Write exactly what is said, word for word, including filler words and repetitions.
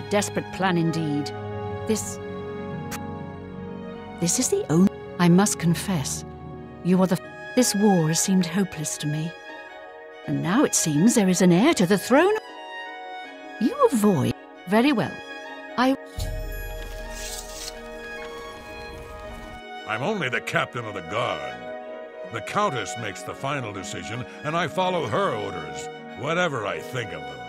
desperate plan indeed. This... This is the only... I must confess, you are the... This war has seemed hopeless to me. And now it seems there is an heir to the throne. You avoid... Very well. I... I'm only the captain of the guard. The Countess makes the final decision, and I follow her orders, whatever I think of them.